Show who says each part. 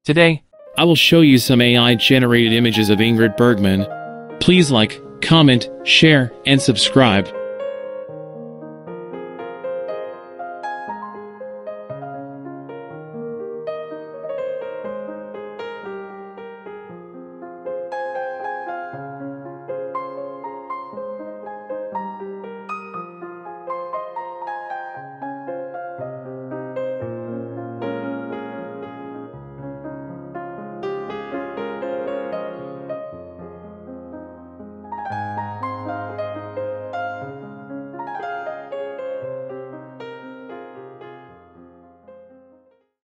Speaker 1: Today, I will show you some AI-generated images of Ingrid Bergman. Please like, comment, share, and subscribe.